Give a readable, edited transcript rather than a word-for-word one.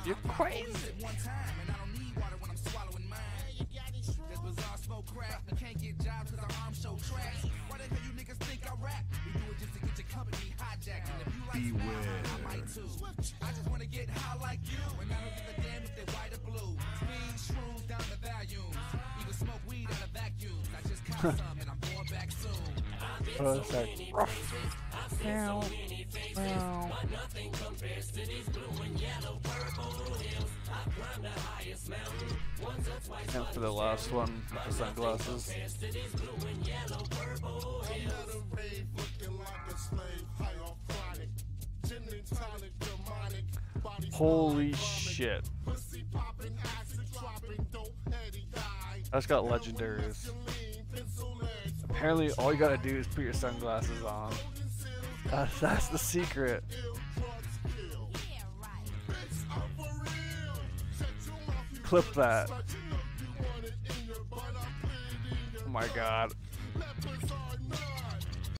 You're crazy. One time, and I don't need water when I'm swallowing mine. This bizarre smoke crack. We can't get jobs cause our arms show trash. Why the hell you niggas think I rap? We do it just to get your company hijacked. And if you like Beware. I might too. I just wanna get high like you. And I don't give a damn if they're white or blue. Speed, shrooms down the volumes. Even smoke weed in a vacuum. I just caught some and I'm going back soon. Oh, that's like rough. Meow. Meow. Nothing compares to these blue and yellow purple hills. I climbed the highest mountain once or twice. And for the last one, with the sunglasses. Compares to these blue and yellow purple hills. Holy shit. That's got legendaries. Apparently all you gotta do is put your sunglasses on. That's the secret. Clip that. Oh my god.